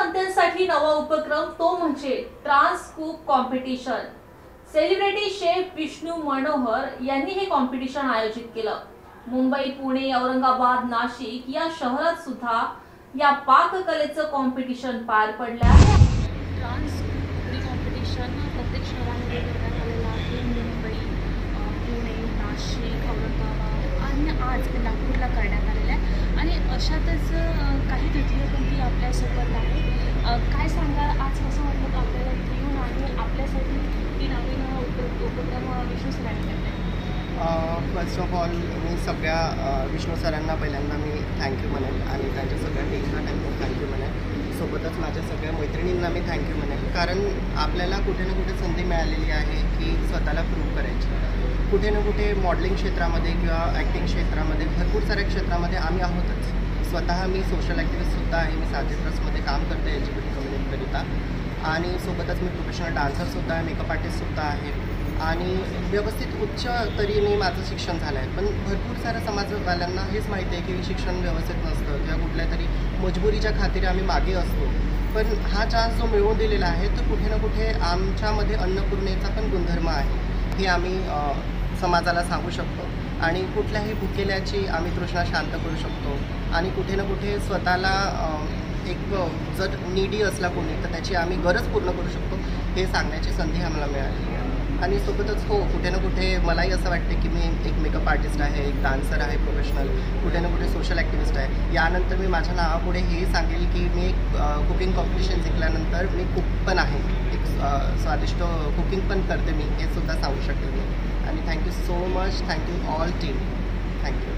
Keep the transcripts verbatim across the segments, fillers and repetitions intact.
मध्यांसाठी नवा उपक्रम तो म्हणजे trans cook competition. Celebrity chef Vishnu Manohar यांनी हे कॉम्पिटिशन आयोजित केलं। मुंबई, पुणे, औरंगाबाद, नाशिक या शहरात सुद्धा या पाककलेचं कॉम्पिटिशन पार पडलं आहे। ट्रान्स कुक कॉम्पिटिशन प्रत्येक शहरामध्ये करण्यात आलेलं आहे। मुंबई, पुणे, नाशिक, औरंगाबाद आणि आज नागपूरला करण्यात आलेलं आहे। आणि अशातच काही तृतीयपंथी आपल्यासोबत आहे। काय सांगा, आज असं वाटलं आपल्याला इथे येऊन आणि आपल्यासाठी ही नवीन उपक्रम विष्णू सरांनी करते। फर्स्ट ऑफ ऑल मी सगळ्या विष्णू सरांना पहिल्यांदा मी थँक्यू म्हणेन आणि त्यांच्या सगळ्या टीमला थँक्यू थँक्यू म्हणेन। सोबतच माझ्या सगळ्या मैत्रिणींना मी थँक्यू म्हणेन, कारण आपल्याला कुठे ना कुठे संधी मिळालेली आहे की स्वतःला प्रूव्ह करायची। कुठे ना कुठे मॉडेलिंग क्षेत्रामध्ये किंवा ॲक्टिंग क्षेत्रामध्ये भरपूर साऱ्या क्षेत्रामध्ये आम्ही आहोतच। स्वतः मी सोशल ॲक्टिव्हिस्टसुद्धा आहे। मी साजे ट्रस्टमध्ये काम करते एल जी बी टी कम्युनिटीकरिता, आणि सोबतच मी प्रोफेशनल डान्सरसुद्धा आहे, मेकअप आर्टिस्टसुद्धा आहे आणि व्यवस्थित उच्च तरीने माझं शिक्षण झालं आहे। पण भरपूर साऱ्या समाजवाल्यांना हेच माहिती आहे की शिक्षण व्यवस्थित नसतं किंवा कुठल्या तरी मजबुरीच्या खातीर आम्ही मागे असतो। पण हा चान्स जो मिळवून दिलेला आहे तो कुठे ना कुठे आमच्यामध्ये अन्नपूर्णेचा पण गुणधर्म आहे हे आम्ही समाजाला सांगू शकतो आणि कुठल्याही भुकेल्याची आम्ही तृष्णा शांत करू शकतो आणि कुठे ना कुठे स्वतःला एक जर नीडी असला कोणी तर त्याची आम्ही गरज पूर्ण करू शकतो हे सांगण्याची संधी आम्हाला मिळाली आहे। आणि सोबतच हो, कुठे ना कुठे मलाही असं वाटते की मी एक मेकअप आर्टिस्ट आहे, एक डान्सर आहे प्रोफेशनल, कुठे ना कुठे सोशल ॲक्टिव्हिस्ट आहे। यानंतर मी माझ्या नावापुढे हेही सांगेल की मी एक कुकिंग कॉम्पिटिशन जिंकल्यानंतर मी कुक पण आहे, एक स्वादिष्ट कुकिंग पण करते मी, हे सुद्धा सांगू शकेल मी। आणि thank you so much, thank you all team, thank you.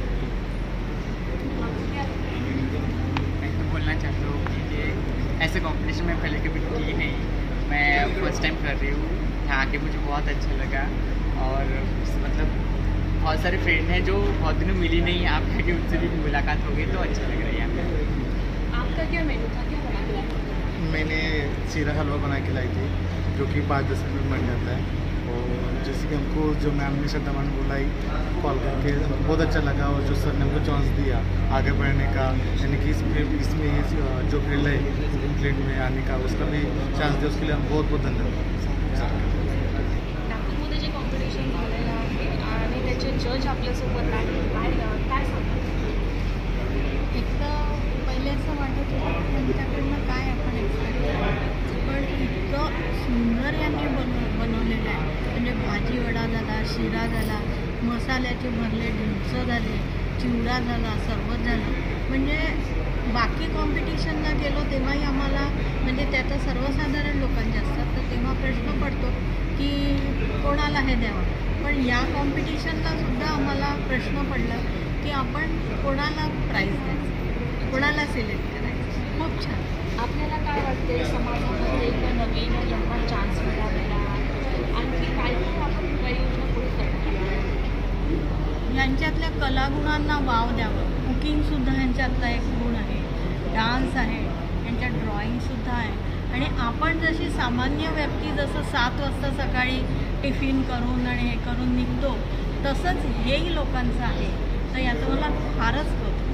मैं बोलना चाहता हूँ कि ये ऐसे कॉम्पिटिशन में पहले कभी की नहीं, मैं फर्स्ट टाइम कर रही हूँ। यहाँ आके मुझे बहुत अच्छा लगा और मतलब बहुत सारे फ्रेंड हैं जो बहुत दिनों मिली नहीं, आप आके उनसे भी मुलाकात हो गई तो अच्छा लग रहा है यहाँ पे। आपका क्या मेनू था, क्या बना के लाए? मैंने सीरा हलवा बना के लाई थी जो कि पाँच दस मिनट बन जाता है। और जैसे कि हमको जो मैम ने श्रद्धा मैम बुलाई कॉल करके बहुत अच्छा लगा, और जो सर ने हमको चांस दिया आगे बढ़ने का, यानी कि इसमें इसमें जो फील्ड है कुकिंग फील्ड में आने का उसका भी चांस दिया, उसके लिए हम बहुत बहुत धन्यवाद। नागपूरमध्ये जे कॉम्पिटिशन झालेलं आहे आणि त्याचे जज आपल्यासोबत आहे, काय काय सांगतात? एक तर पहिले असं वाटत होतं त्यांच्याकडनं काय आपण एक्सपेक्ट करायचं, पण इतकं सुंदर यांनी बनव बनवलेलं आहे। म्हणजे भाजी वडा झाला, शिरा झाला, मसाल्याचे भरले ढोसे झाले, चिवडा झाला, सरबत झालं। म्हणजे बाकी कॉम्पिटिशनला गेलो तेव्हाही आम्हाला म्हणजे त्याचं सर्वसाधारण लोकांचे असतात तर तेव्हा प्रश्न पडतो की कोणाला हे द्यावं, पण या कॉम्पिटिशनला सुद्धा आम्हाला प्रश्न पडला की आपण कोणाला प्राईज द्यायचं, कोणाला सिलेक्ट करायचं। खूप छान। आपल्याला काय वाटते समाजामध्ये एक नवीन यांना चान्स मिळालेला आहे, आणखी काय आपण उपाययोजना पुढे करतो? यांच्यातल्या कलागुणांना वाव द्यावं। कुकिंगसुद्धा यांच्यातला एक गुण आहे, डान्स आहे, यांच्यात ड्रॉइंगसुद्धा आहे। आणि आपण जशी सामान्य व्यक्ती जसं सात वाजता सकाळी टिफिन करून आणि हे करून निघतो तसंच हेही लोकांचं आहे, तर याचं मला फारच कौतुक।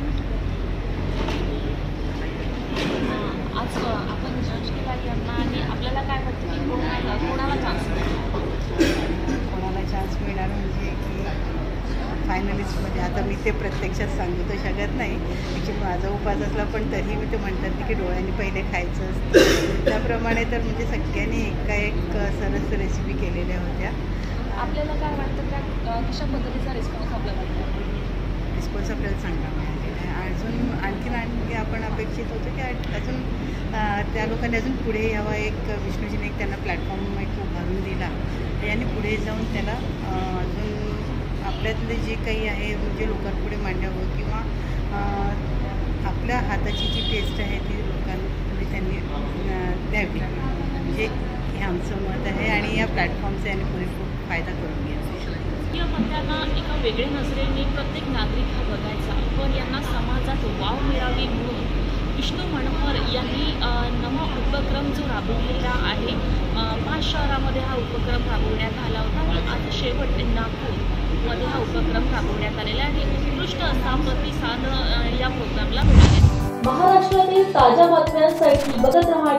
आज आपण जज केला यांना आणि आपल्याला काय वाटतं की कोणाला कोणाला चान्स मिळणार? कोणाला चान्स मिळणार म्हणजे की फायनलिस्टमध्ये आता मी ते प्रत्यक्षात सांगू तर शकत नाही, ॲक्च्युली माझा उपास असला पण तरी मी ते म्हणतात की डोळ्यांनी पहिले खायचं असतं त्याप्रमाणे तर म्हणजे सगळ्यांनी एका एक सरस रेसिपी केलेल्या होत्या। आपल्याला काय वाटतं त्या कशा पद्धतीचा रिस्पॉन्स आपल्याला वाटतं? रिस्पॉन्स आपल्याला चांगला मिळालेला आहे। अजून आणखीन आणखी आपण अपेक्षित होतं की अजून त्या लोकांनी अजून पुढे यावं, एक विष्णूजीने एक त्यांना प्लॅटफॉर्म एक उभारून दिला, यांनी पुढे जाऊन त्याला अजून आपल्यातले जे काही आहे म्हणजे लोकांपुढे मांडावं किंवा आपल्या हाताची जी टेस्ट आहे ती लोकांपुढे त्यांनी द्यावी, म्हणजे हे आमचं मत आहे आणि या प्लॅटफॉर्मचा यांनी पुरेपूर फायदा करून घ्यायचा। या मतांना एका वेगळ्या नजरेने प्रत्येक नागरिक हा बघायचा, पण यांना समाजात वाव मिळावी म्हणून विष्णू मनोहर यांनी नवा उपक्रम जो राबवलेला आहे, पाच शहरामध्ये हा उपक्रम राबवण्यात आला होता आणि आज शेवट नागपूरमध्ये हा उपक्रम राबवण्यात आलेला आहे आणि उत्कृष्ट असा प्रतिसाद या प्रोग्रामला मिळाला। महाराष्ट्रातील ताज्या बातम्यांसाठी बघत राहा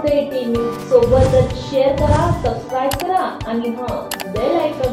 पुणे टीव्ही सोबतच शेअर करा, सबस्क्राईब करा आणि हां बेल आयकॉन